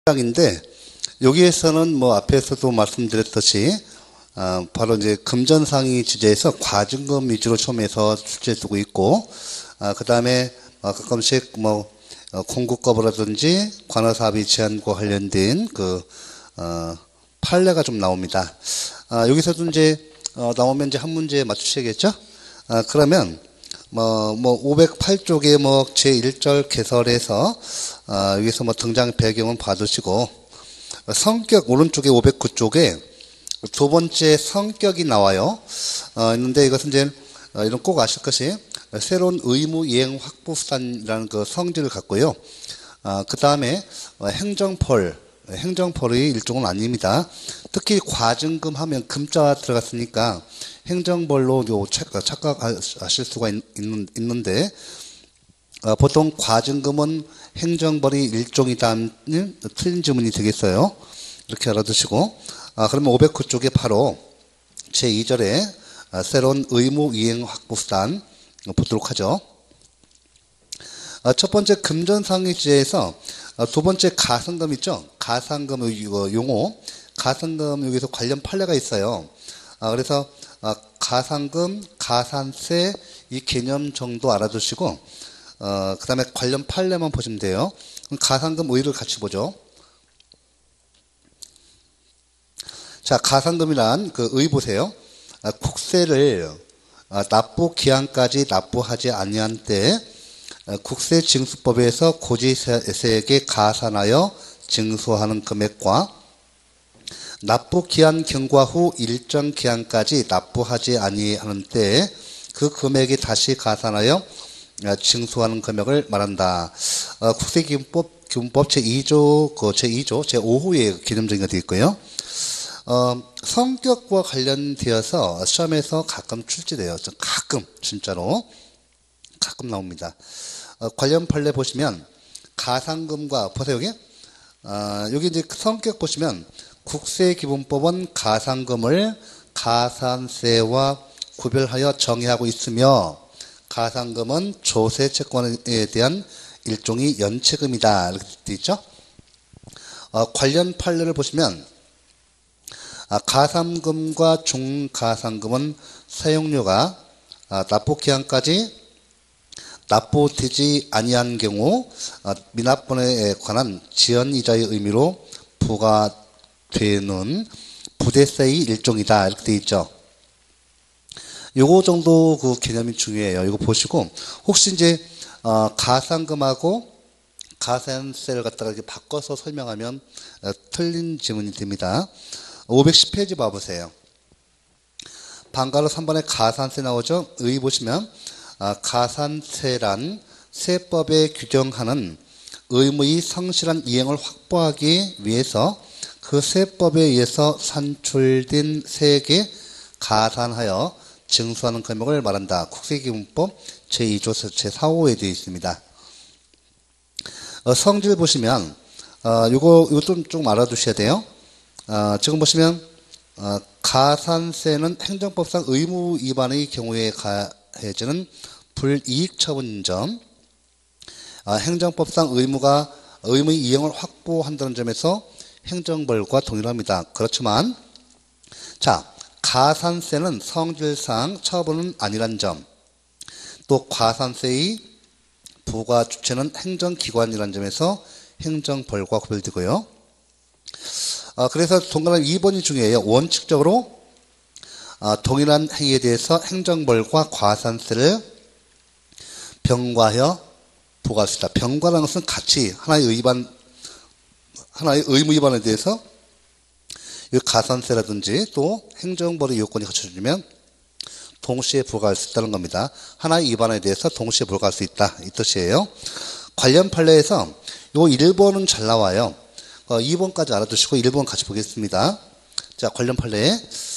인데 여기에서는 뭐 앞에서도 말씀드렸듯이 바로 이제 금전상의 주제에서 과징금 위주로 처음에서 출제해 두고 있고 그 다음에 가끔씩 뭐 공급거부라든지 관할사업의 제한과 관련된 그 판례가 좀 나옵니다. 여기서도 이제 나오면 이제 한 문제 맞추셔야겠죠? 그러면 뭐 508쪽에 뭐 제1절 개설에서 여기서 뭐 등장 배경은 봐두시고 성격 오른쪽에 509쪽에 두 번째 성격이 나와요. 있는데 이것은 이제 이런 꼭 아실 것이 새로운 의무 이행 확보수단이라는 그 성질을 갖고요. 그 다음에 행정벌의 일종은 아닙니다. 특히 과징금 하면 금자 들어갔으니까 행정벌로 착각하실 수가 있는데 보통 과징금은 행정벌의 일종이다는 틀린 지문이 되겠어요. 이렇게 알아두시고 그러면 509쪽에 바로 제2절에 새로운 의무 이행 확보수단 보도록 하죠. 첫 번째 금전상의 주제에서 두 번째 가산금 있죠. 가산금 용어 가산금 여기서 관련 판례가 있어요. 그래서 가산금, 가산세 이 개념 정도 알아두시고 그 다음에 관련 판례만 보시면 돼요. 가산금 의를 같이 보죠. 자, 가산금이란 그 의 보세요. 국세를 납부 기한까지 납부하지 아니한 때 국세징수법에서 고지세액에 가산하여 징수하는 금액과 납부 기한 경과 후 일정 기한까지 납부하지 아니하는 때 그 금액이 다시 가산하여 징수하는 금액을 말한다. 국세기준법 제2조 제5호에 개념정의가 되어 있고요. 성격과 관련되어서 시험에서 가끔 출제돼요. 가끔 진짜로 가끔 나옵니다. 관련 판례 보시면 가산금과 보세요 여기 이제 성격 보시면 국세기본법은 가산금을 가산세와 구별하여 정의하고 있으며 가산금은 조세채권에 대한 일종의 연체금이다 이렇게 되어 있죠. 관련 판례를 보시면 가산금과 중가산금은 사용료가 납부기한까지 납부되지 아니한 경우 미납분에 관한 지연이자의 의미로 부과되는 부대세의 일종이다 이렇게 되어 있죠. 요거 정도 그 개념이 중요해요. 이거 보시고 혹시 이제 가산금하고 가산세를 갖다가 이렇게 바꿔서 설명하면 틀린 지문이 됩니다. 510페이지 봐보세요. 방가로 3번에 가산세 나오죠. 의 보시면 가산세란 세법에 규정하는 의무의 성실한 이행을 확보하기 위해서 그 세법에 의해서 산출된 세액에 가산하여 징수하는 금액을 말한다. 국세기본법 제2조 제4호에 되어 있습니다. 성질 보시면 요거 좀 알아두셔야 돼요. 지금 보시면 가산세는 행정법상 의무 위반의 경우에 가해지는 불이익 처분인 점, 행정법상 의무의 이행을 확보한다는 점에서 행정벌과 동일합니다. 그렇지만 자 가산세는 성질상 처분은 아니란 점, 또 가산세의 부과 주체는 행정기관이라는 점에서 행정벌과 구별되고요. 그래서 동일한 2번이 중요해요. 원칙적으로 동일한 행위에 대해서 행정벌과 가산세를 병과하여 부과할 수 있다. 병과라는 것은 같이 하나의 의무 위반에 대해서 가산세라든지 또 행정벌의 요건이 갖춰지면 동시에 부과할 수 있다는 겁니다. 하나의 위반에 대해서 동시에 부과할 수 있다 이 뜻이에요. 관련 판례에서 요 1번은 잘 나와요. 2번까지 알아두시고 1번 같이 보겠습니다. 자, 관련 판례에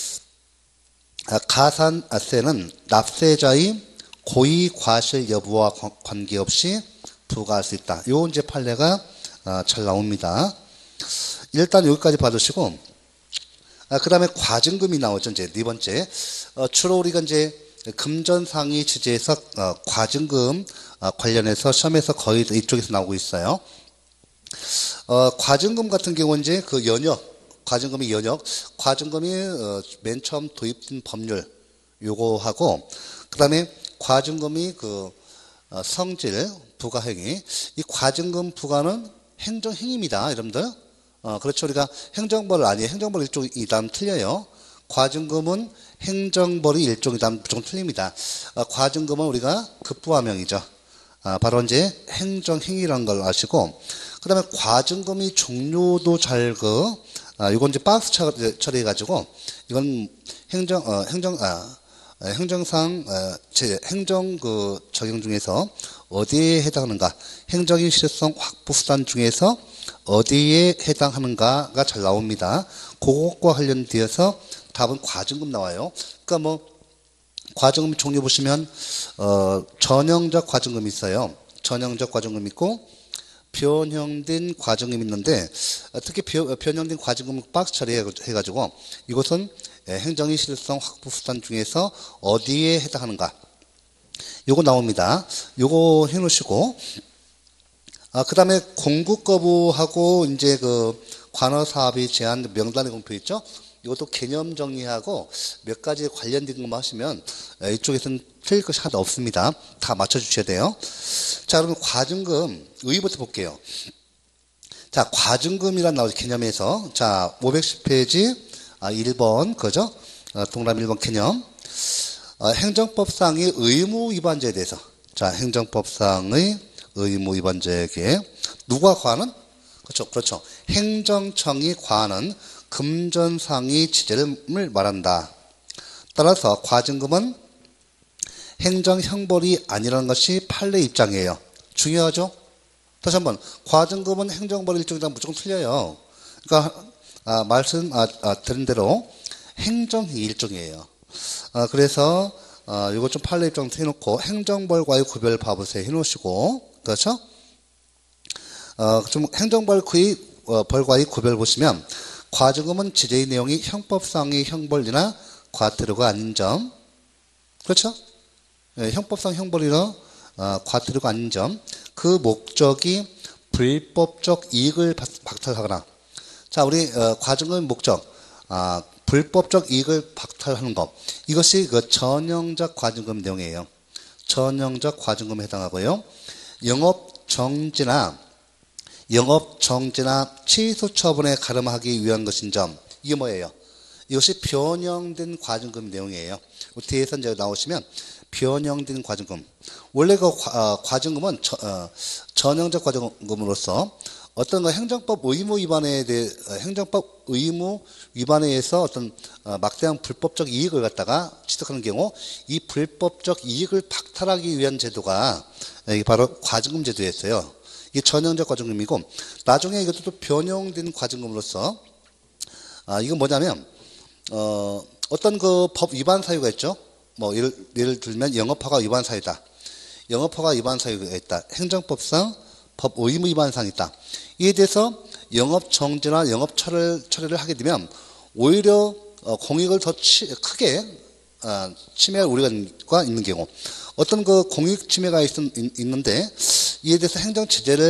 가산세는 납세자의 고의 과실 여부와 관계없이 부과할 수 있다. 요 이제 판례가 잘 나옵니다. 일단 여기까지 봐두시고 그 다음에 과징금이 나오죠. 이제 네 번째 주로 우리가 이제 금전상의 주제에서 과징금 관련해서 시험에서 거의 이쪽에서 나오고 있어요. 과징금 같은 경우는 이제 그 과징금의 과징금이 맨 처음 도입된 법률 요거하고, 그 다음에 과징금이 그 성질, 부가행위. 이 과징금 부과는 행정행위입니다, 여러분들. 그렇죠. 우리가 행정벌 아니에요. 행정벌 일종이다면 틀려요. 과징금은 행정벌이 일종이다면 무조건 틀립니다. 과징금은 우리가 급부하명이죠. 바로 이제 행정행위라는 걸 아시고, 그 다음에 과징금이 종료도 이건 이제 박스 처리해가지고, 이건 행정상, 행정 적용 중에서 어디에 해당하는가, 행정의 실효성 확보 수단 중에서 어디에 해당하는가가 잘 나옵니다. 그것과 관련되어서 답은 과징금 나와요. 그러니까 뭐, 과징금 종류 보시면, 전형적 과징금이 있어요. 전형적 과징금 있고, 변형된 과징금이 있는데, 특히 변형된 과징금 박스 처리해가지고, 이것은 행정의 실효성 확보 수단 중에서 어디에 해당하는가. 요거 나옵니다. 요거 해놓으시고, 그 다음에 공급 거부하고, 이제 그 관할사업이 제한 명단의 공표 있죠? 이것도 개념 정리하고 몇 가지 관련된 것만 하시면 이쪽에서는 틀릴 것이 하나도 없습니다. 다 맞춰주셔야 돼요. 자, 그러면 과징금, 의의부터 볼게요. 자, 과징금이란 나오죠, 개념에서. 자, 510페이지, 1번, 그죠? 동그라미 1번 개념. 행정법상의 의무 위반죄에 대해서. 자, 행정법상의 의무 위반죄에게 누가 과하는? 그렇죠. 행정청이 과하는 금전상의 지재를 말한다. 따라서 과징금은 행정형벌이 아니라는 것이 판례 입장이에요. 중요하죠? 다시 한번, 과징금은 행정벌 일종이다 무조건 틀려요. 그러니까 드린 대로 행정행위 일종이에요. 그래서 이거 좀 판례 입장 해놓고 행정벌과의 구별 봐보세요. 해놓으시고, 그렇죠? 좀 행정벌과의 구별 보시면, 과징금은 지재의 내용이 형법상의 형벌이나 과태료가 아닌 점, 그렇죠? 형법상 형벌이나 과태료가 아닌 점, 그 목적이 불법적 이익을 박탈하거나, 자, 우리 과징금의 목적, 불법적 이익을 박탈하는 것, 이것이 그 전형적 과징금 내용이에요. 전형적 과징금에 해당하고요. 영업정지나 취소 처분에 가름하기 위한 것인 점, 이게 뭐예요? 이것이 변형된 과징금 내용이에요. 뒤에서 이제 나오시면 변형된 과징금. 원래 그 과징금은 전형적 과징금으로서 어떤 그 행정법 의무 위반에 대해 행정법 의무 위반에 의해서 어떤 막대한 불법적 이익을 갖다가 취득하는 경우 이 불법적 이익을 박탈하기 위한 제도가 이게 바로 과징금 제도였어요. 이게 전형적 과징금이고, 나중에 이것도 또 변형된 과징금으로서 이건 뭐냐면 어떤 그 법 위반 사유가 있죠. 뭐 예를 들면 영업허가 위반 사유다. 영업허가 위반 사유가 있다. 행정법상 법 의무 위반 사항이 있다. 이에 대해서 영업 정지나 영업 처리를 하게 되면 오히려 공익을 더 크게 침해할 우려가 있는 경우, 어떤 그 공익 침해가 있는데 이에 대해서 행정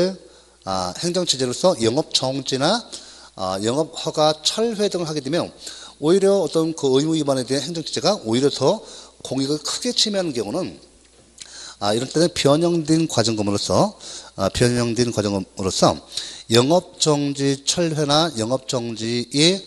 제재로서 영업 정지나 영업 허가 철회 등을 하게 되면 오히려 어떤 그 의무 위반에 대한 행정 제재가 오히려 더 공익을 크게 침해하는 경우는 이런 때는 변형된 과징금으로서 영업정지 철회나 영업정지에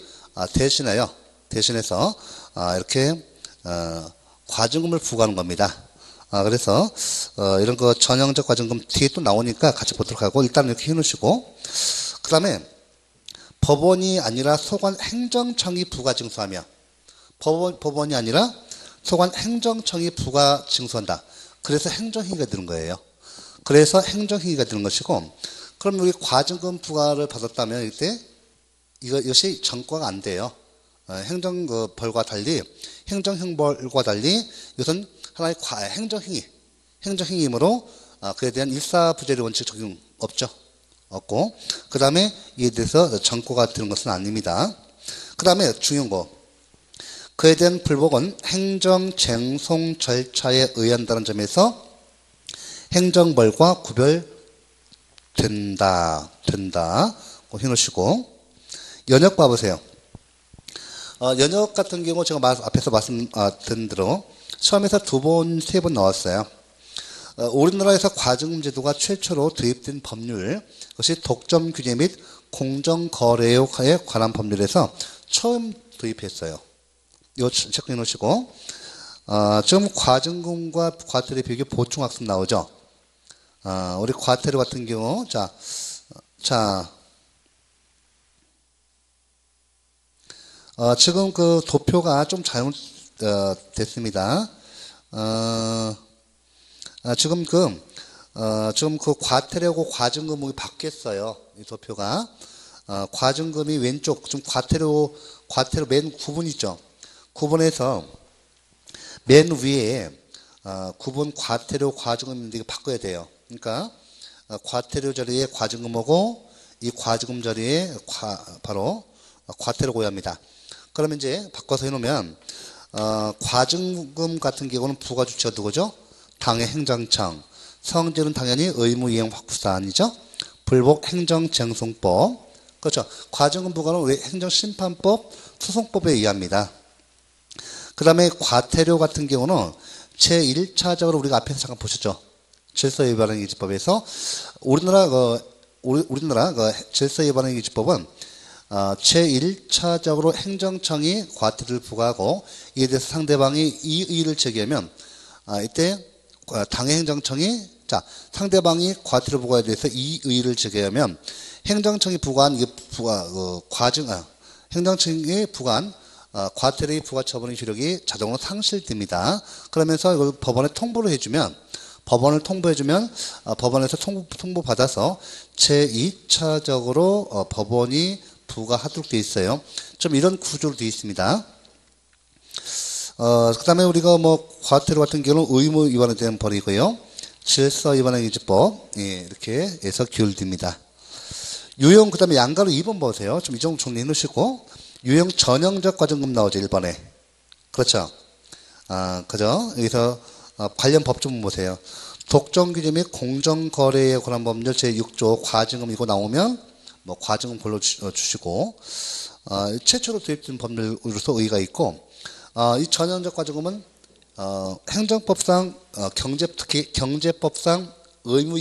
대신해서 이렇게 과징금을 부과하는 겁니다. 그래서 이런 거 전형적 과징금 뒤에 또 나오니까 같이 보도록 하고, 일단 이렇게 해놓으시고, 그 다음에 법원이 아니라 소관 행정청이 부과 징수하며, 법원이 아니라 소관 행정청이 부과 징수한다. 그래서 행정행위가 되는 거예요. 그래서 행정행위가 되는 것이고, 그럼 우리 과징금 부과를 받았다면 이때 이것이 전과가 안 돼요. 행정벌과 달리, 행정형벌과 달리 이것은 하나의 행정행위이므로 그에 대한 일사부재리 원칙 적용 없고, 그 다음에 이에 대해서 전과가 되는 것은 아닙니다. 그 다음에 중요한 거, 그에 대한 불복은 행정쟁송 절차에 의한다는 점에서 행정벌과 구별된다. 꼭 해놓으시고. 연역 봐보세요. 연역 같은 경우 제가 앞에서 말씀드린 대로 시험에서 2번, 3번 나왔어요. 우리나라에서 과징금 제도가 최초로 도입된 법률, 그것이 독점 규제 및 공정거래에 관한 법률에서 처음 도입했어요. 이거 체크해 놓으시고, 지금 과징금과 과태료 비교 보충학습 나오죠. 우리 과태료 같은 경우, 지금 그 도표가 좀 잘못 됐습니다. 지금 그 과태료고 과징금이 바뀌었어요. 이 도표가. 과징금이 왼쪽, 좀 과태료 맨 9분 있죠. 9분에서 맨 위에, 9분 과태료 과징금인데 이거 바꿔야 돼요. 그러니까, 과태료 자리에 과징금하고 이 과징금 자리에 바로 과태료 고야합니다. 그러면 이제 바꿔서 해놓으면, 과징금 같은 경우는 부가주체가 누구죠? 당해 행정청. 성질은 당연히 의무이행 확부사안이죠. 불복 행정쟁송법. 그렇죠. 과징금 부과는 왜 행정심판법, 소송법에 의합니다. 그 다음에 과태료 같은 경우는 제1차적으로 우리가 앞에서 잠깐 보셨죠. 질서위반행위지법에서 우리나라 질서위반행위지법은 제1차적으로 행정청이 과태료를 부과하고 이에 대해서 상대방이 이의를 제기하면 이때 당해행정청이 상대방이 과태료 부과에 대해서 이의를 제기하면 행정청이 부과한 행정청이 부과한 과태료의 부과 처분의 효력이 자동으로 상실됩니다. 그러면서 이걸 법원에 통보를 해주면 법원에서 통보받아서 제2차적으로 법원이 부과하도록 되어 있어요. 좀 이런 구조로 되어 있습니다. 그 다음에 우리가 과태료 같은 경우는 의무 위반에 대한 벌이고요. 질서 위반행위지법, 이렇게 해서 기울입니다. 유형, 그 다음에 양가로 2번 보세요. 좀 이 정도 정리해 놓으시고, 유형 전형적 과징금 나오죠, 1번에. 그렇죠. 그죠? 여기서, 관련 법 좀 보세요. 독점 규제 및 공정거래에 관한 법률 제6조 과징금 이거 나오면, 과징금 골라주시고, 최초로 도입된 법률로서 의의가 있고, 이 전형적 과징금은 행정법상 특히 경제법상 의무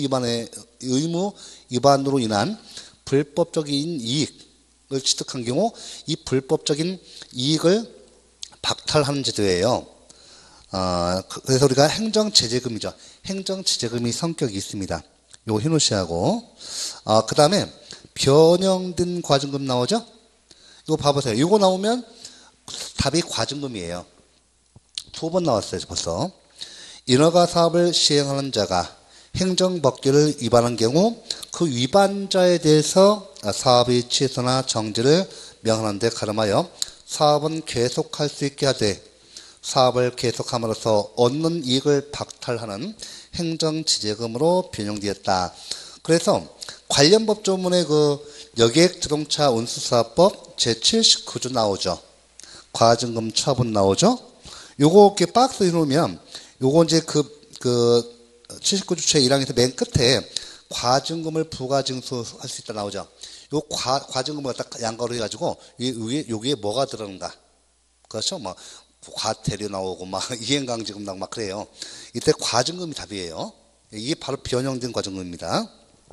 위반으로 인한 불법적인 이익을 취득한 경우 이 불법적인 이익을 박탈하는 제도예요. 그래서 우리가 행정제재금이죠. 행정제재금이 성격이 있습니다. 요거 해놓으시고 그 다음에 변형된 과징금 나오죠. 이거 봐보세요. 이거 나오면 답이 과징금이에요. 2번 나왔어요, 벌써. 인허가 사업을 시행하는 자가 행정법규를 위반한 경우 그 위반자에 대해서 사업의 취소나 정지를 명하는 데 가름하여 사업은 계속할 수 있게 하되 사업을 계속함으로써 얻는 이익을 박탈하는 행정지재금으로 변형되었다. 그래서 관련 법조문에 그 여객자동차 운수사법 제79조 나오죠. 과징금 처분 나오죠. 요거 이렇게 박스 해놓으면 요거 이제 그 79조 제1항에서 맨 끝에 과징금을 부가징수할 수 있다 나오죠. 요 과징금을 딱 양가로 해가지고 여기에 뭐가 들어가는가. 그렇죠. 과태료 나오고 이행강제금 나오고 그래요. 이때 과징금이 답이에요. 이게 바로 변형된 과징금입니다.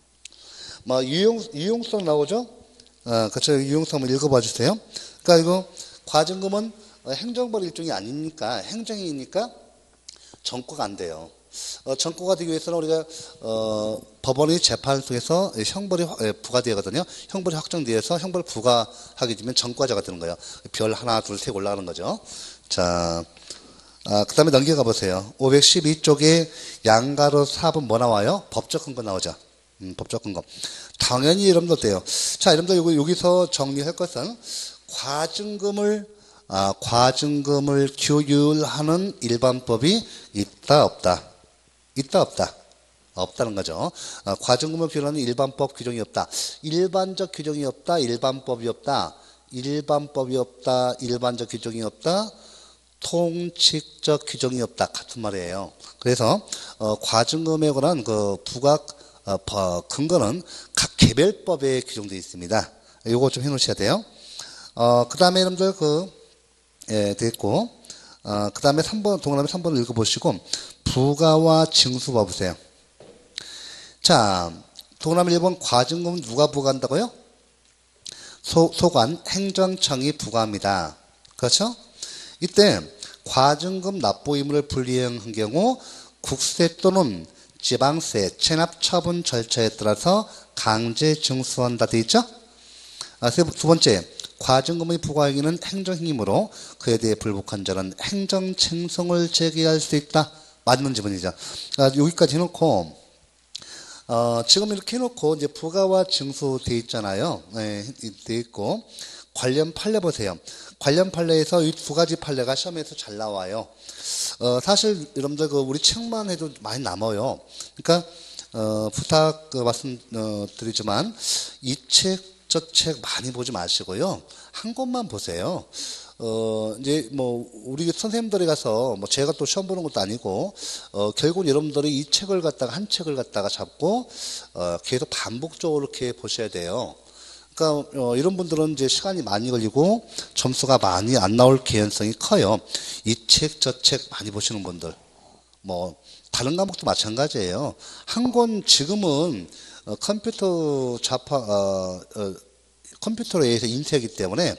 유용성 나오죠. 그렇죠. 유용성 한번 읽어봐 주세요. 그러니까 이거 과징금은 행정벌 일종이 아니니까 행정이니까 전과가 안 돼요. 전과가 되기 위해서는 우리가 법원의 재판을 통해서 형벌이 부과되거든요. 형벌이 확정되어서 형벌 부과하게 되면 전과자가 되는 거예요. 별 하나, 둘, 셋 올라가는 거죠. 자, 그 다음에 넘겨가 보세요. 512쪽에 양가로 4번 뭐 나와요? 법적 근거 나오죠. 법적 근거. 당연히 여러분들 돼요. 자, 여러분들 여기서 정리할 것은 과징금을 규율하는 일반법이 있다, 없다? 있다, 없다? 없다는 거죠. 과징금을 규율하는 일반법 규정이 없다. 일반적 규정이 없다, 일반법이 없다. 일반법이 없다, 일반적 규정이 없다. 통칙적 규정이 없다. 같은 말이에요. 그래서 과징금에 관한 그 부각 근거는 각 개별법에 규정되어 있습니다. 요거 좀 해놓으셔야 돼요. 그 다음에 여러분들 됐고, 그 다음에 3번, 동그라미 3번을 읽어보시고, 부가와 징수 봐보세요. 자, 동그라미 1번 과징금은 누가 부과한다고요? 소관, 행정청이 부과합니다. 그렇죠? 이때 과징금 납부 의무를 불이행한 경우 국세 또는 지방세 체납 처분 절차에 따라서 강제 징수한다 되어 있죠? 두 번째, 과징금의 부과 행위는 행정행위이므로 그에 대해 불복한 자는 행정쟁송을 제기할 수 있다. 맞는 지문이죠. 여기까지 해놓고 지금 이렇게 해놓고 이제 부가와 징수 돼 있잖아요. 네, 돼 있고 관련 판례 보세요. 관련 판례에서 이 두 가지 판례가 시험에서 잘 나와요. 사실 여러분들 우리 책만 해도 많이 남아요. 그러니까 부탁 말씀드리지만 이 책 저 책 많이 보지 마시고요. 한 권만 보세요. 이제 뭐 우리 선생님들이 가서 뭐 제가 또 시험 보는 것도 아니고 결국 여러분들이 이 책을 갖다가 한 책을 갖다가 잡고 계속 반복적으로 이렇게 보셔야 돼요. 그러니까 이런 분들은 이제 시간이 많이 걸리고 점수가 많이 안 나올 개연성이 커요. 이 책 저 책 많이 보시는 분들 뭐 다른 과목도 마찬가지예요. 한 권 지금은 컴퓨터 컴퓨터로 의해서 인쇄하기 때문에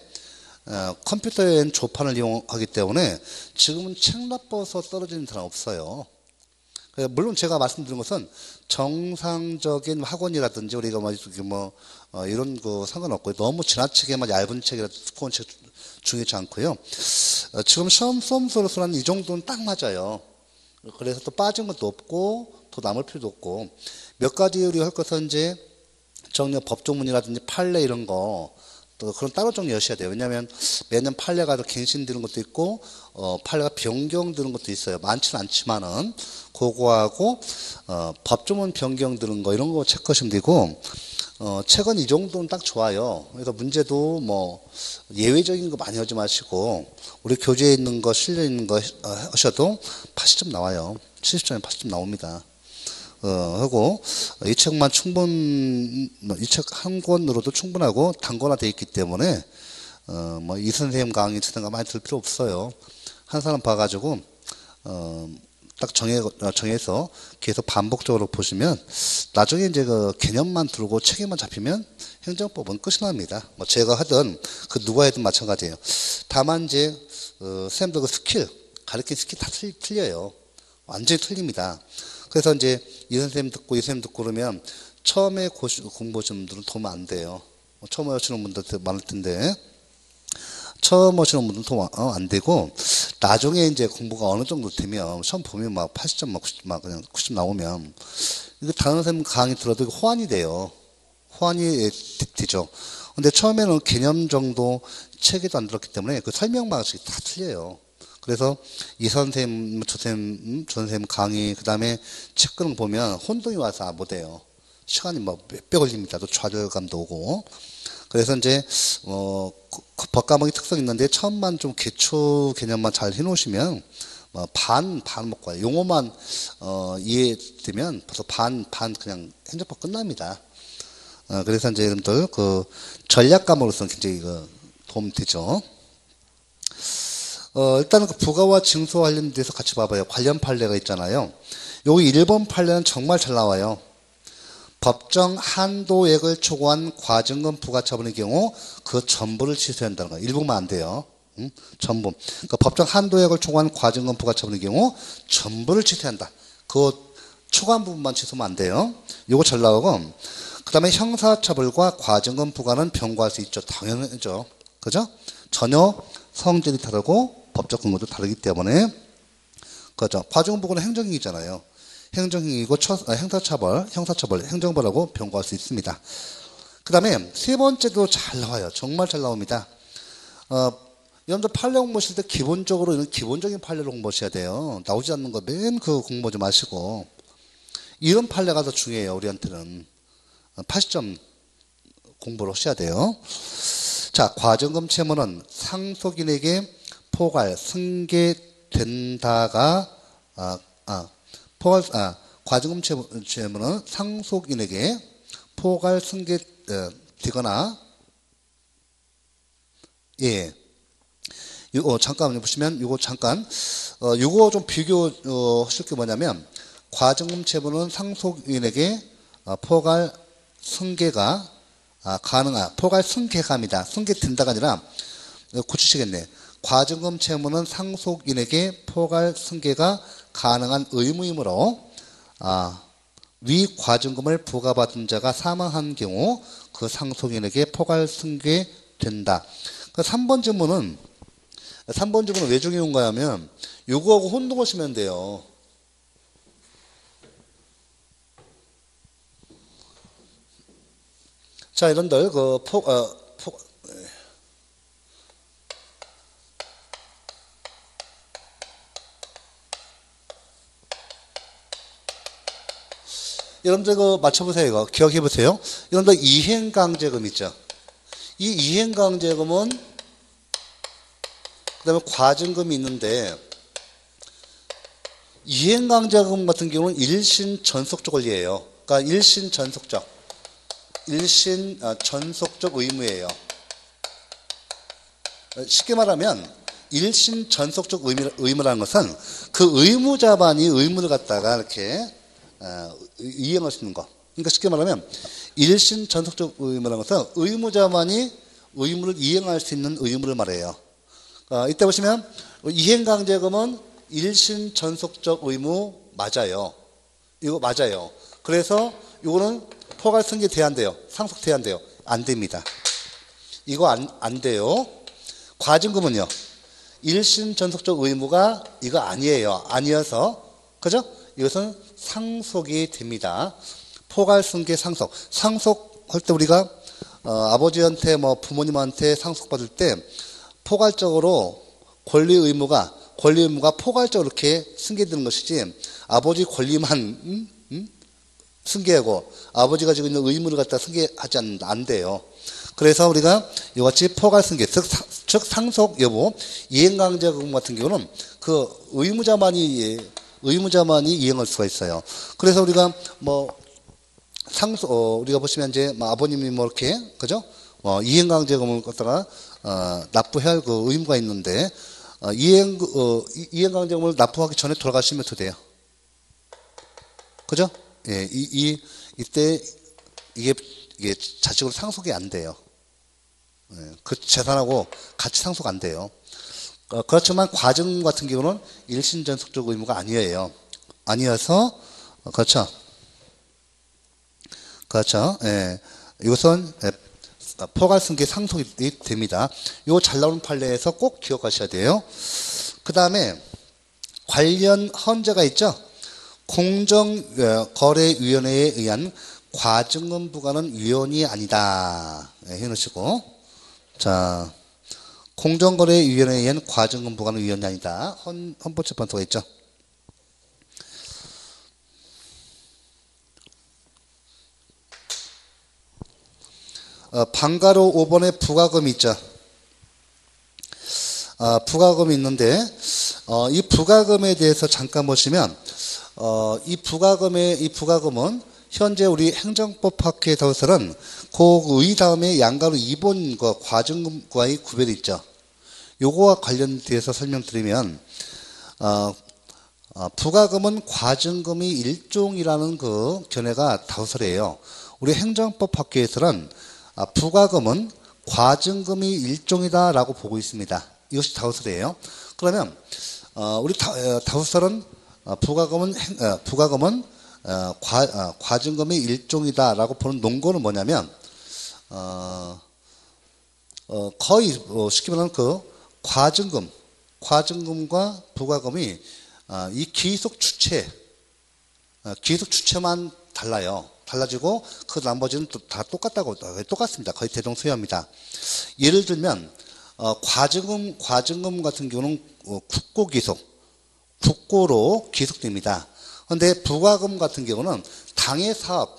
컴퓨터엔 조판을 이용하기 때문에 지금은 책 납부서 떨어지는 사람 없어요. 물론 제가 말씀드린 것은 정상적인 학원이라든지 우리가 이런 거 상관없고요. 너무 지나치게만 얇은 책이라 두꺼운 책 중요치 않고요. 지금 시험 수험서로서는 이 정도는 딱 맞아요. 그래서 또 빠진 것도 없고 더 남을 필요도 없고 몇 가지 우리가 할 것은 이제 정력 법조문이라든지 판례 이런 거 또 그런 따로 정리하셔야 돼요. 왜냐하면 매년 판례가 갱신되는 것도 있고 판례가 변경되는 것도 있어요. 많지는 않지만은 그거하고 법조문 변경되는 거 이런 거 체크하시면 되고 책은 이 정도는 딱 좋아요. 그래서 문제도 뭐 예외적인 거 많이 하지 마시고 우리 교재에 있는 거 실려 있는 거 하셔도 80점 나와요. 70점에 80점 나옵니다. 하고 이 책만 이 책 한 권으로도 충분하고 단권화되어 있기 때문에 뭐 이 선생님 강의 듣는 거 많이 들 필요 없어요. 한 사람 봐가지고 딱 정해서 계속 반복적으로 보시면 나중에 이제 그 개념만 들고 책에만 잡히면 행정법은 끝이 납니다. 뭐 제가 하든 누가 해든 마찬가지예요. 다만 이제 선생님들 그 스킬 가르치는 스킬 다 틀려요. 완전히 틀립니다. 그래서 이제 이 선생님 듣고 이 선생님 듣고 그러면 처음에 공부하시는 분들은 도움 안 돼요. 처음 오시는 분들 많을 텐데 처음 오시는 분들은 도움 안 되고 나중에 이제 공부가 어느 정도 되면 시험 보면 막 80점 막 90점 막 그냥 90점 나오면 이거 다른 선생님 강의 들어도 호환이 돼요. 호환이 되죠. 근데 처음에는 개념 정도 책에도 안 들었기 때문에 그 설명 방식이 다 틀려요. 그래서 이 선생님, 저 선생님 강의, 그 다음에 책 그런 거 보면 혼동이 와서 못해요. 시간이 뭐 몇 배 걸립니다. 또 좌절감도 오고. 그래서 이제, 법과목이 특성이 있는데 처음만 좀 기초 개념만 잘 해놓으시면, 반 먹고 와요. 용어만, 이해되면 벌써 반 그냥 행정법 끝납니다. 그래서 이제 여러분들 전략 과목으로서는 굉장히 도움 되죠. 일단은 부가와 징수와 관련돼서 같이 봐봐요. 관련 판례가 있잖아요. 여기 1번 판례는 정말 잘 나와요. 법정 한도액을 초과한 과징금 부가처분의 경우 그 전부를 취소한다는 거예요. 일부만 안 돼요. 전부. 그러니까 법정 한도액을 초과한 과징금 부가처분의 경우 전부를 취소한다. 그 초과한 부분만 취소하면 안 돼요. 이거 잘 나오고 그 다음에 형사처벌과 과징금 부과는 병과할 수 있죠. 당연하죠. 그죠? 전혀 성질이 다르고 법적 근거도 다르기 때문에 그죠. 과징금 부과는 행정행위잖아요. 행정행위고 형사처벌, 행정벌하고 병과할 수 있습니다. 그 다음에 세 번째도 잘 나와요. 정말 잘 나옵니다. 여러분들 판례 공부하실 때 기본적으로 이런 기본적인 판례를 공부하셔야 돼요. 나오지 않는 거 맨 공부하지 마시고 이런 판례가 더 중요해요. 우리한테는 80점 공부를 하셔야 돼요. 자, 과징금 채무는 상속인에게 포괄, 승계된다가, 과징금 채무는 상속인에게 포괄 승계 되거나 예. 잠깐 보시면 요거 잠깐 요거 좀 비교 하실 게 뭐냐면 과징금 채무는 상속인에게 포괄 승계가 포괄 승계가입니다. 승계된다가 아니라 고치시겠네. 과징금 채무는 상속인에게 포괄 승계가 가능한 의무이므로 위 과징금을 부과받은 자가 사망한 경우 그 상속인에게 포괄 승계된다. 그 3번 질문은 왜 중요한가 하면 요거하고 혼동하시면 돼요. 자, 이런들 여러분들 맞춰보세요. 이거 기억해보세요. 여러분들 이행강제금 있죠. 이 이행강제금은 그 다음에 과징금이 있는데 이행강제금 같은 경우는 일신 전속적 권리예요. 그러니까 일신 전속적 의무예요. 쉽게 말하면 일신 전속적 의무라는 것은 그 의무자만이 의무를 갖다가 이렇게 이행할 수 있는 거. 그러니까 쉽게 말하면 일신 전속적 의무라는 것은 의무자만이 의무를 이행할 수 있는 의무를 말해요. 이때 보시면 이행강제금은 일신 전속적 의무 맞아요. 이거 맞아요. 그래서 이거는 포괄 승계 돼야 안 돼요. 상속 돼야 안 돼요. 안 됩니다. 이거 안 돼요. 과징금은요. 일신 전속적 의무가 이거 아니에요. 아니어서 그죠? 이것은 상속이 됩니다. 포괄 승계 상속할 때 우리가 아버지한테 부모님한테 상속받을 때 포괄적으로 권리 의무가 포괄적으로 이렇게 승계되는 것이지 아버지 권리만 승계하고 아버지가 지고 있는 의무를 갖다 승계하지 않는다. 안 돼요. 그래서 우리가 이같이 포괄 승계 즉 상속 여부 이행강제금 같은 경우는 그 의무자만이 이행할 수가 있어요. 그래서 우리가 우리가 보시면 이제 아버님이 이렇게 그죠? 이행강제금을 갖다가 납부해야 할 그 의무가 있는데 이행강제금을 납부하기 전에 돌아가시면 돼요. 그죠? 예, 이때 이게 자식으로 상속이 안 돼요. 예, 그 재산하고 같이 상속 안 돼요. 그렇지만 과징금 같은 경우는 일신전속적 의무가 아니에요. 아니어서 그렇죠. 예, 이것은 포괄승계 상속이 됩니다. 이거 잘 나오는 판례에서 꼭 기억하셔야 돼요. 그 다음에 관련 헌재가 있죠. 공정거래위원회에 의한 과징금 부과는 위헌이 아니다. 네, 해놓으시고. 자, 공정거래위원회에 의한 과징금 부과는 위헌이 아니다. 헌법재판소가 있죠. 방가로 5번에 부과금이 있죠. 부과금이 있는데, 이 부과금에 대해서 잠깐 보시면, 이 부과금은 현재 우리 행정법학회에 따라서는 그 다음에 양가로 2번과 과징금과의 구별이 있죠. 요거와 관련돼서 설명드리면, 부과금은 과징금이 일종이라는 그 견해가 다우설이에요. 우리 행정법학회에서는 부과금은 과징금이 일종이다라고 보고 있습니다. 이것이 다우설이에요. 그러면 우리 다우설은 부과금은 과징금의 일종이다라고 보는 논거는 뭐냐면 거의 쉽게 말하면 그 과징금과 부과금이 이 기속 주체만 달라요. 달라지고 그 나머지는 다 똑같습니다. 거의 대동소이합니다. 예를 들면 과징금 같은 경우는 국고로 기속됩니다. 그런데 부과금 같은 경우는 당해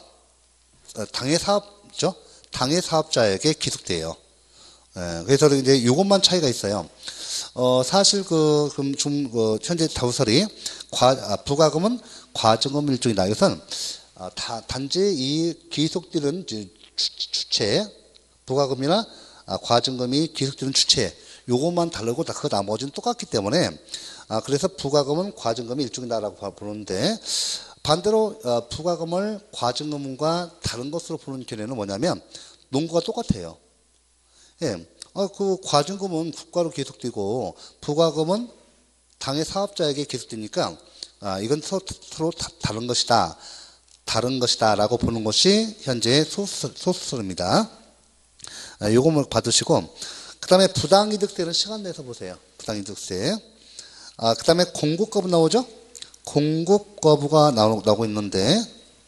사업자에게 기속돼요. 그래서 이제 이것만 차이가 있어요. 사실 현재 다우설이 부과금은 과징금 일종이다. 이것은 단지 이 귀속되는 이제 주체, 부가금이나 과징금이 귀속되는 주체, 요것만 다르고 그 나머지는 똑같기 때문에 그래서 부가금은 과징금이 일종이다라고 보는데 반대로 부가금을 과징금과 다른 것으로 보는 견해는 뭐냐면 농구가 똑같아요. 예, 그 과징금은 국가로 계속되고 부가금은 당의 사업자에게 계속되니까 이건 서로 다른 것이다. 다른 것이다라고 보는 것이 현재의 소수설입니다. 요거 받으시고 그 다음에 부당이득세는 시간 내서 보세요. 부당이득세. 그 다음에 공급거부 나오죠? 공급거부가 나오고 있는데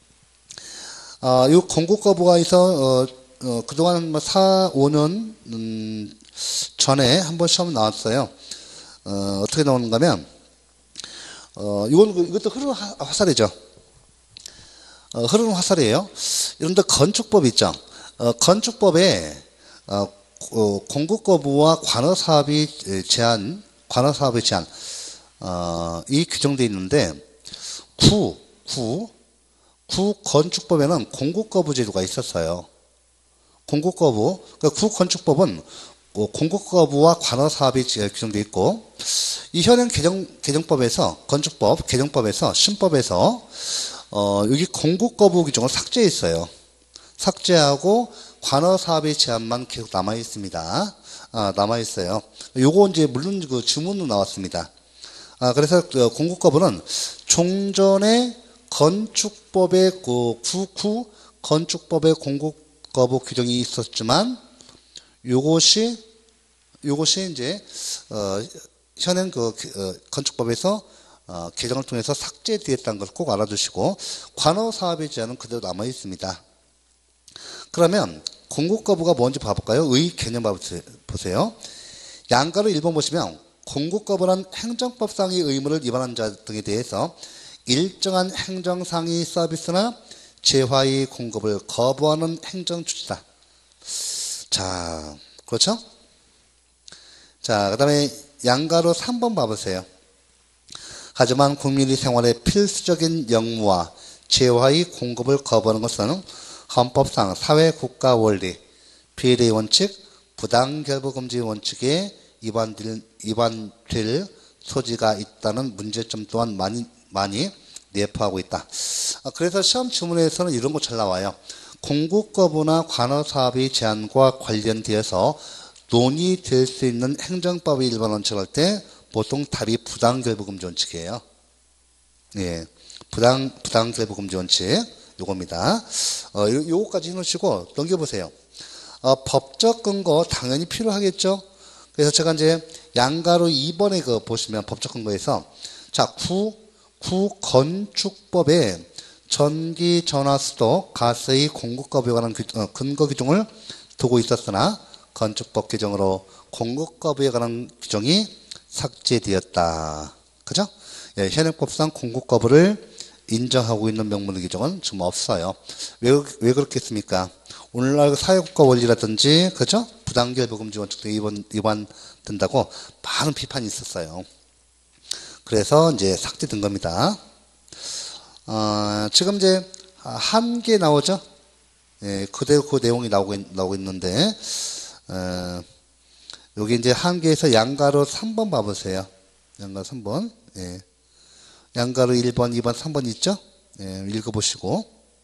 이 공급거부가 있어 그동안 4, 5년 전에 한번 시험 나왔어요. 어떻게 나오는가 하면 이것도 흐르는 화살이죠. 흐르는 화살이에요. 이런데 건축법 있죠. 건축법에 공급거부와 관어사업의 제한 이 규정되어 있는데 구 건축법에는 공급거부 제도가 있었어요. 공급거부, 그러니까 구 건축법은 공급거부와 관어사업이 규정되어 있고 이 현행 개정법에서 건축법 개정법에서 신법에서 여기 공급거부 규정을 삭제했어요. 삭제하고 관어사업의 제한만 계속 남아 있습니다. 남아 있어요. 요거 이제 물론 그 주문으로 나왔습니다. 그래서 공급거부는 종전에 건축법의 구 건축법의 공급거부 규정이 있었지만 요것이 이제 현행 건축법에서 개정을 통해서 삭제되었다는 것을 꼭 알아두시고 관어사업의 제한은 그대로 남아 있습니다. 그러면 공급거부가 뭔지 봐볼까요? 의 개념 보세요. 양가로 1번 보시면 공급거부란 행정법상의 의무를 위반한 자 등에 대해서 일정한 행정상의 서비스나 재화의 공급을 거부하는 행정조치다. 자, 그렇죠? 자, 그 다음에 양가로 3번 봐보세요. 하지만 국민의 생활에 필수적인 영무와 재화의 공급을 거부하는 것은 헌법상 사회국가 원리, 비례 원칙, 부당결부금지 원칙에 위반될 소지가 있다는 문제점 또한 많이 내포하고 있다. 그래서 시험 지문에서는 이런 거 잘 나와요. 공급거부나 관어사업의 제한과 관련되어서 논의될 수 있는 행정법의 일반 원칙을 할 때 보통 답이 부당결부금지 원칙이에요. 예, 부당결부금지 원칙 요겁니다. 요거까지 해놓으시고 넘겨보세요. 법적 근거 당연히 필요하겠죠. 그래서 제가 이제 양가로 2번에 보시면 법적 근거에서 자, 구 건축법에 전기, 전화, 수도, 가스의 공급거부에 관한 근거 규정을 두고 있었으나 건축법 개정으로 공급거부에 관한 규정이 삭제되었다. 그죠? 예, 현행법상 공급거부를 인정하고 있는 명문의 규정은 지금 없어요. 왜 그렇겠습니까? 오늘날 사회국가 원리라든지, 그죠? 부당결부금지 원칙도 위반된다고 많은 비판이 있었어요. 그래서 이제 삭제된 겁니다. 지금 이제 한 개 나오죠? 예, 그대로 그 내용이 나오고 있는데, 여기 이제 한 개에서 양가로 3번 봐보세요. 양가로 3번. 예. 양가로 1번, 2번, 3번 있죠? 예, 읽어보시고.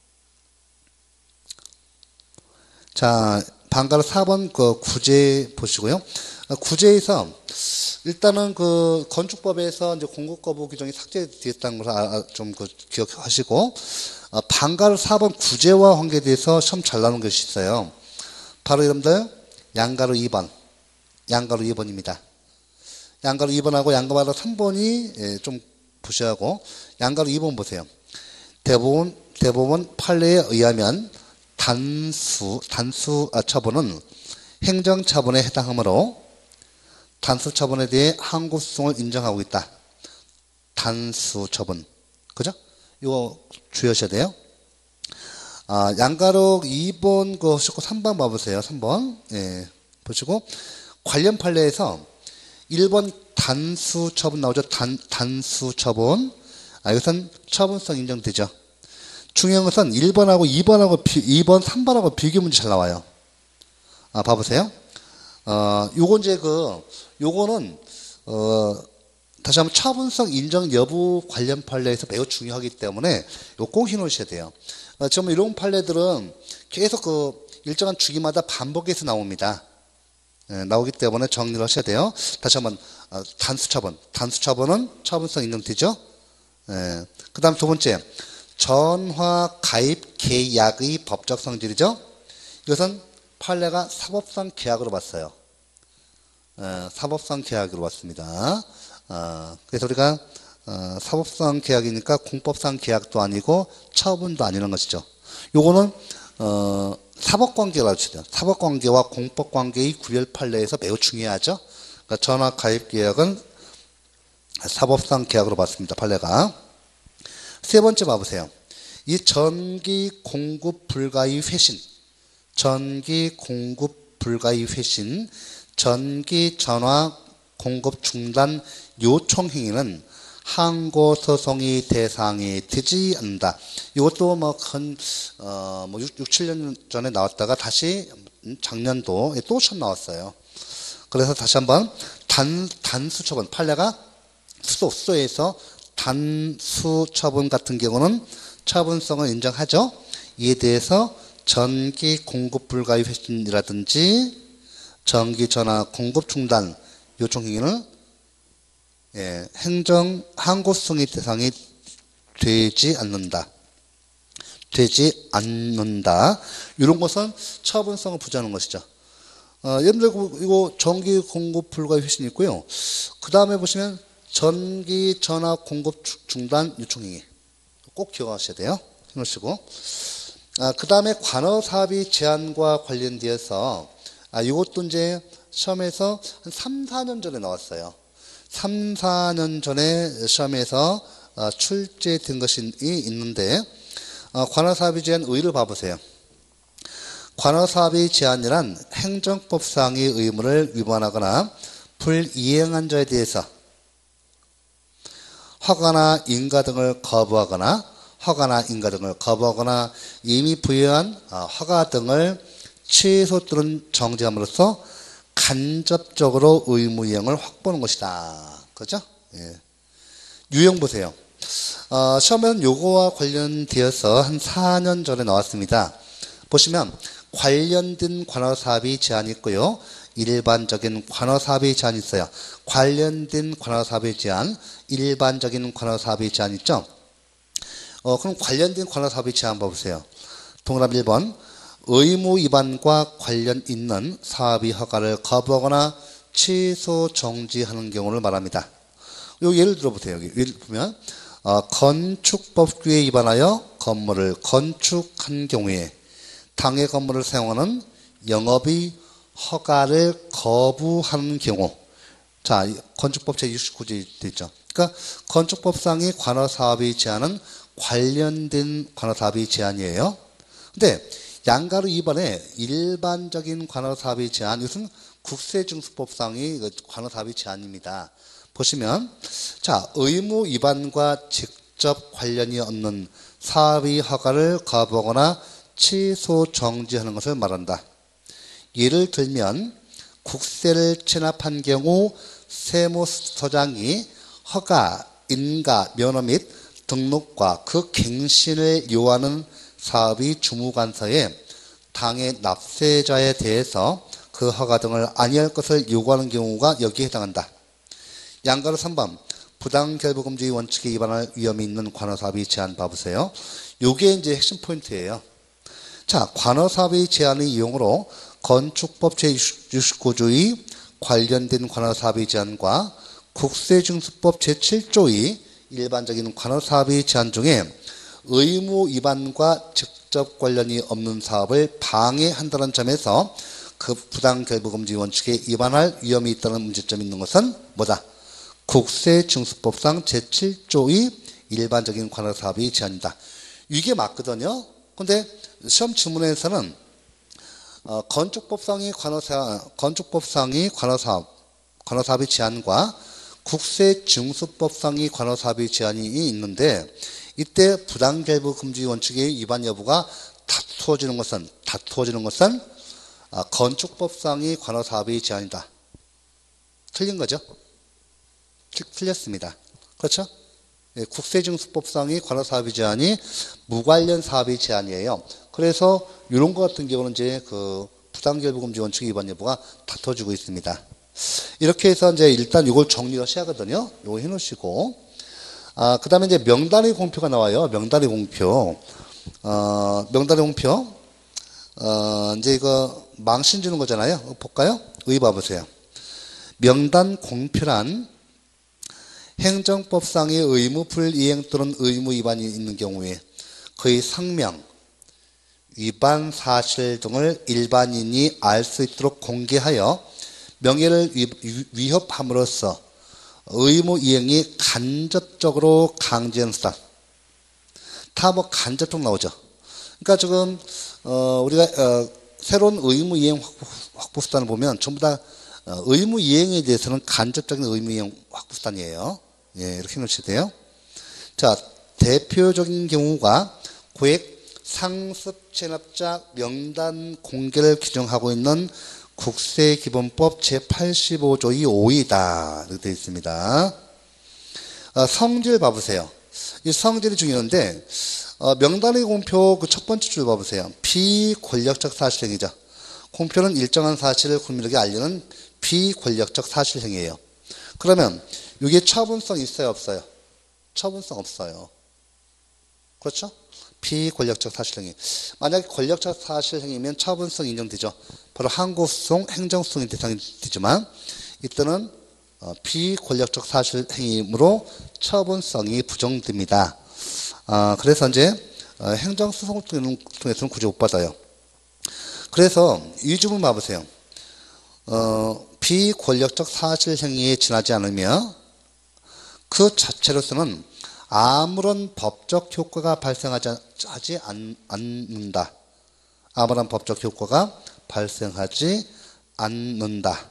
자, 반가로 4번 그 구제 보시고요. 구제에서 일단은 그 건축법에서 이제 공급거부 규정이 삭제되었다는 걸 좀 기억하시고, 반가로 4번 구제와 관계돼서 시험 잘 나오는 것이 있어요. 바로 여러분들 양가로 2번. 양가로 2번입니다. 양가로 2번하고 양가로 3번이 예, 좀 부시하고 양가로 2번 보세요. 대법원 판례에 의하면 단수 처분은 행정처분에 해당하므로 단수 처분에 대해 항고소송을 인정하고 있다. 단수 처분. 그죠? 이거 주의하셔야 돼요. 양가로 2번 거 보시고 3번 봐보세요. 3번. 예, 보시고 관련 판례에서 1번 단수 처분 나오죠. 단수 처분. 이것은 처분성 인정되죠. 중요한 것은 1번하고 2번, 3번하고 비교 문제 잘 나와요. 봐보세요. 요건 이제 요거는, 다시 한번 차분성 인정 여부 관련 판례에서 매우 중요하기 때문에 요 꼭 해놓으셔야 돼요. 지금 이런 판례들은 계속 일정한 주기마다 반복해서 나옵니다. 나오기 때문에 정리를 하셔야 돼요. 다시 한번, 단수차분. 단수차분은 차분성 인정되죠? 그 다음 두 번째. 전화 가입 계약의 법적 성질이죠? 이것은 판례가 사법상 계약으로 봤어요. 사법상 계약으로 봤습니다. 그래서 우리가 사법상 계약이니까 공법상 계약도 아니고 처분도 아니는 것이죠. 요거는 사법관계라고 하죠. 사법관계와 공법관계의 구별 판례에서 매우 중요하죠. 그러니까 전화 가입 계약은 사법상 계약으로 봤습니다. 판례가. 세 번째 봐보세요. 이 전기 공급 불가의 회신, 전기 공급 불가의 회신, 전기 전화 공급 중단 요청 행위는 항고소송의 대상이 되지 않는다. 이것도 6, 7년 전에 나왔다가 다시 작년도 또 처음 나왔어요. 그래서 다시 한번 단수처분, 판례가 수소에서 단수처분 같은 경우는 처분성을 인정하죠. 이에 대해서 전기 공급 불가의 회신이라든지 전기 전화 공급 중단 요청 행위는 행정 항고소송의 대상이 되지 않는다. 이런 것은 처분성을 부여하는 것이죠. 예를 들어 이거 전기 공급 불가의 회신이 있고요. 그 다음에 보시면 전기 전화 공급 중단 요청 행위 꼭 기억하셔야 돼요. 해놓으시고 그 다음에 관어사비 제한과 관련되어서 이것도 이제 시험에서 한 3, 4년 전에 나왔어요. 3, 4년 전에 시험에서 출제된 것이 있는데 관어사비 제한 의의를 봐보세요. 관어사비 제한이란 행정법상의 의무를 위반하거나 불이행한 자에 대해서 허가나 인가 등을 거부하거나 이미 부여한 허가 등을 취소 또는 정지함으로써 간접적으로 의무 이행을 확보하는 것이다. 그죠? 예. 유형 보세요. 시험에는 요거와 관련되어서 한 4년 전에 나왔습니다. 보시면 관련된 관어사비 제한이 있고요. 일반적인 관어사비 제한이 있어요. 관련된 관어사비 제한, 일반적인 관어사비 제한 있죠? 그럼 관련된 관어사비 제한 봐보세요. 동그라미 1번. 의무 위반과 관련 있는 사업의 허가를 거부하거나 취소 정지하는 경우를 말합니다. 요 예를 들어보세요. 여기 예를 보면 건축법규에 위반하여 건물을 건축한 경우에 당해 건물을 사용하는 영업의 허가를 거부하는 경우. 자, 건축법 제69조에 있죠. 그러니까 건축법상의 관어사업의 제한은 관련된 관어사업의 제한이에요. 근데 양가로 2번에 일반적인 관어사업의 제한, 이것은 국세증수법상의 관어사업의 제한입니다. 보시면 자, 의무 위반과 직접 관련이 없는 사업의 허가를 거부하거나 취소 정지하는 것을 말한다. 예를 들면 국세를 체납한 경우 세무서장이 허가, 인가, 면허 및 등록과 그 갱신을 요하는 사업의 주무관서에 당해 납세자에 대해서 그 허가 등을 아니할 것을 요구하는 경우가 여기에 해당한다. 양가로 3번 부당결부금지 원칙에 위반할 위험이 있는 관어사업의 제한 봐보세요. 요게 이제 핵심 포인트예요. 자, 관어사업의 제한의 이용으로 건축법 제69조의 관련된 관어사업의 제한과 국세증수법 제7조의 일반적인 관어사업의 제한 중에 의무 위반과 직접 관련이 없는 사업을 방해한다는 점에서 그 부당결부금지 원칙에 위반할 위험이 있다는 문제점이 있는 것은 뭐다? 국세증수법상 제7조의 일반적인 관어사업의 제한이다. 이게 맞거든요. 근데 시험 지문에서는 건축법상의 관어사업의 제한과 국세증수법상의 관어사업의 제한이 있는데 이때 부당개부 금지 원칙의 위반 여부가 다투어지는 것은 건축법상의 관할사업의 제한이다. 틀린 거죠? 틀렸습니다. 그렇죠? 예, 국세징수법상의 관할사업의 제한이 무관련 사업의 제한이에요. 그래서 이런 것 같은 경우는 이제 그 부당개부 금지 원칙 위반 여부가 다퉈지고 있습니다. 이렇게 해서 이제 일단 이걸 정리를 하셔야 하거든요. 이거 해놓으시고. 그 다음에 이제 명단의 공표가 나와요. 명단의 공표. 이제 이거 망신 주는 거잖아요. 볼까요? 여기 봐보세요. 명단 공표란 행정법상의 의무 불이행 또는 의무 위반이 있는 경우에 그의 상명, 위반 사실 등을 일반인이 알 수 있도록 공개하여 명예를 위협함으로써 의무 이행이 간접적으로 강제하는 수단. 다 뭐 간접적 나오죠. 그러니까 지금 우리가 새로운 의무 이행 확보 수단을 보면 전부 다 의무 이행에 대해서는 간접적인 의무 이행 확보 수단이에요. 예, 이렇게 놓으셔야 돼요. 자, 대표적인 경우가 고액 상습 체납자 명단 공개를 규정하고 있는 국세기본법 제85조의 5이다. 이렇게 되어 있습니다. 성질 봐보세요. 이 성질이 중요한데, 명단의 공표 그 첫 번째 줄 봐보세요. 비권력적 사실행위죠. 공표는 일정한 사실을 국민에게 알리는 비권력적 사실행위예요. 그러면 이게 처분성 있어요, 없어요? 처분성 없어요. 그렇죠? 비권력적 사실행위. 만약에 권력적 사실행위면 처분성 인정되죠. 바로 항고소송, 행정소송의 대상이 되지만 이때는 비권력적 사실행위이므로 처분성이 부정됩니다. 그래서 이제 행정소송을 통해서는 구제 못 받아요. 그래서 이 주문 봐보세요. 비권력적 사실행위에 지나지 않으며 그 자체로서는 아무런 법적 효과가 발생하지 않는다. 아무런 법적 효과가 발생하지 않는다.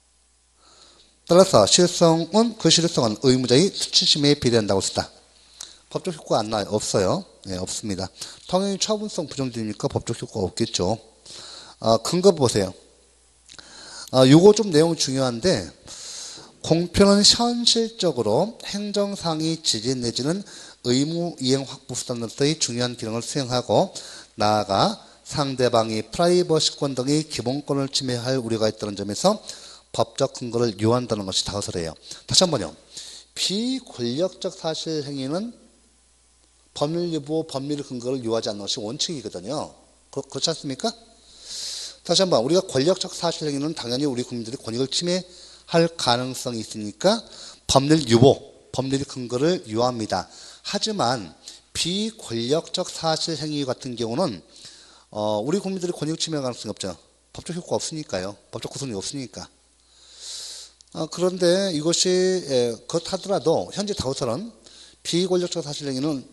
따라서 그 실효성은 의무자의 수치심에 비례한다고 했다. 법적 효과 안 나요? 없어요. 네, 없습니다. 당연히 처분성 부정되니까 법적 효과 없겠죠. 근거 보세요. 요거 좀 내용 중요한데, 공표는 현실적으로 행정상의 지진 내지는 의무 이행 확보 수단으로서의 중요한 기능을 수행하고 나아가 상대방이 프라이버시권 등의 기본권을 침해할 우려가 있다는 점에서 법적 근거를 요한다는 것이 다것이래요. 다시 한번요. 비권력적 사실행위는 법률 여부, 법률 근거를 요하지 않는 것이 원칙이거든요. 그렇지 않습니까? 다시 한번 우리가 권력적 사실행위는 당연히 우리 국민들이 권익을 침해할 가능성이 있으니까 법률 유보, 법률 근거를 요합니다. 하지만 비권력적 사실행위 같은 경우는 우리 국민들이 권익을 침해할 가능성이 없죠. 법적 효과 없으니까요. 법적 구성이 없으니까. 그런데 이것이 그렇다더라도 현재 다우서는 비권력적 사실행위는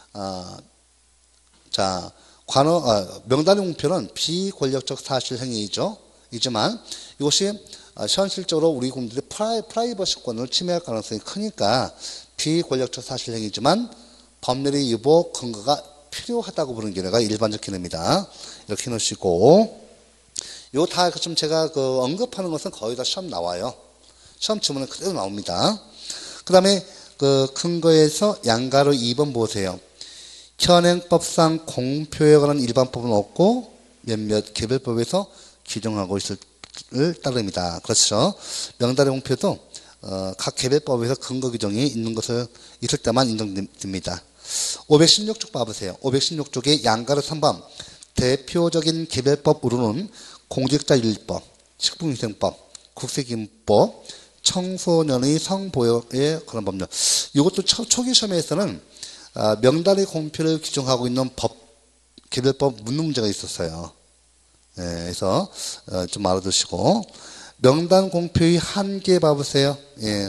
명단의 공표는 비권력적 사실행위이죠. 이지만 이것이 현실적으로 우리 국민들의 프라이버시권을 침해할 가능성이 크니까 비권력적 사실행위지만 법률의 유보 근거가 필요하다고 보는 견해가 일반적 견해입니다. 이렇게 놓으시고, 요 다 좀 제가 언급하는 것은 거의 다 시험 나와요. 시험 지문은 그대로 나옵니다. 그 다음에 그 근거에서 양가로 2번 보세요. 현행법상 공표에 관한 일반법은 없고 몇몇 개별법에서 규정하고 있을 따릅니다. 그렇죠. 명단의 공표도 각 개별법에서 근거 규정이 있을 때만 인정됩니다. 516쪽 봐보세요. 516쪽에 양가로 3번 대표적인 개별법으로는 공직자윤리법, 식품위생법, 국세기본법, 청소년의 성보호의 그런 법률. 이것도 초기 시험에서는 명단의 공표를 규정하고 있는 개별법 묻는 문제가 있었어요. 네, 그래서 좀 알아두시고, 명단 공표의 한계 봐보세요. 예,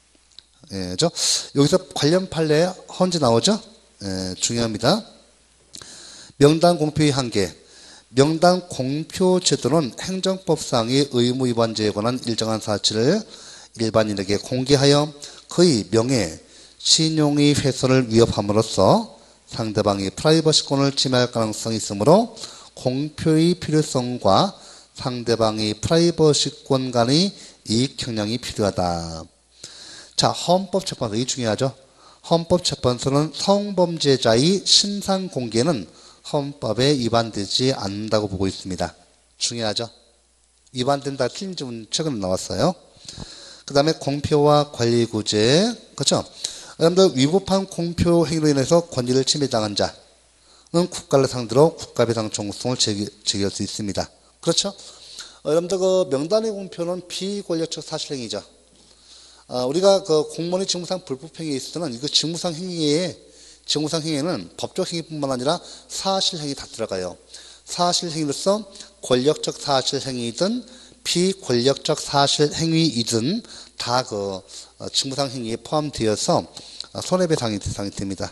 여기서 관련 판례 헌재 나오죠? 예, 중요합니다. 명단 공표의 한계. 명단 공표 제도는 행정법상의 의무 위반죄에 관한 일정한 사실을 일반인에게 공개하여 그의 명예, 신용의 훼손을 위협함으로써 상대방이 프라이버시권을 침해할 가능성이 있으므로 공표의 필요성과 상대방의 프라이버시권 간의 이익 형량이 필요하다. 자, 헌법재판소, 이게 중요하죠. 헌법재판소는 성범죄자의 신상 공개는 헌법에 위반되지 않는다고 보고 있습니다. 중요하죠. 위반된다 틀린 점은 최근에 나왔어요. 그 다음에 공표와 관리구제, 그렇죠? 여러분들 위법한 공표 행위로 인해서 권리를 침해당한 자는 국가를 상대로 국가배상 청구성을 제기할 수 있습니다. 그렇죠? 여러분들 그 명단의 공표는 비권력적 사실행위죠. 우리가 그 공무원의 직무상 불법행위에 있어서는 이거 직무상 행위에는 법적 행위뿐만 아니라 사실행위 다 들어가요. 사실행위로서 권력적 사실행위이든 비권력적 사실행위이든 다 그 직무상 행위에 포함되어서 손해배상의 대상이 됩니다.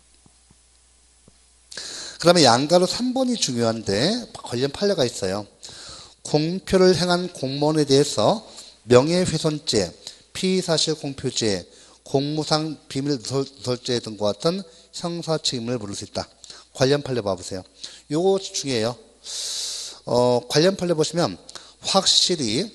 그 다음에 양가로 3번이 중요한데 관련 판례가 있어요. 공표를 행한 공무원에 대해서 명예훼손죄, 피사실 공표죄, 공무상 비밀 누설죄 등과 같은 형사 책임을 물을 수 있다. 관련 판례 봐보세요. 요거 중요해요. 관련 판례 보시면 확실히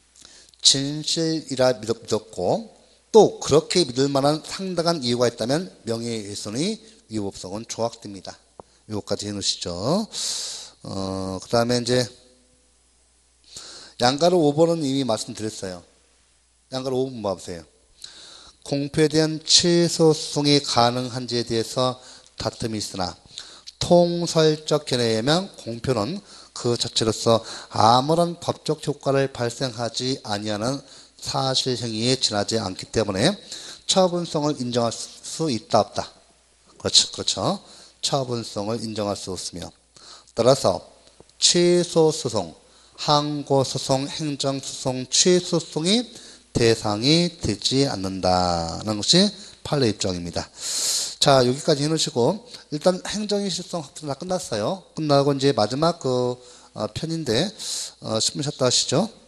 진실이라 믿었고 또 그렇게 믿을 만한 상당한 이유가 있다면 명예훼손의 위법성은 조학됩니다. 요거까지 해놓으시죠. 그 다음에 이제 양가로 5번은 이미 말씀드렸어요. 양가로 5번 봐보세요. 공표에 대한 취소 소송이 가능한지에 대해서 다툼이 있으나 통설적 견해에 의하면 공표는 그 자체로서 아무런 법적 효과를 발생하지 아니하는 사실행위에 지나지 않기 때문에 처분성을 인정할 수 있다 없다. 그렇죠. 처분성을 인정할 수 없으며 따라서 취소소송, 항고소송, 행정소송, 취소소송이 대상이 되지 않는다는 것이 판례 입장입니다. 자, 여기까지 해놓으시고 일단 행정의 실성 확정 다 끝났어요. 끝나고 이제 마지막 그 편인데 10분 쉬었다 하시죠.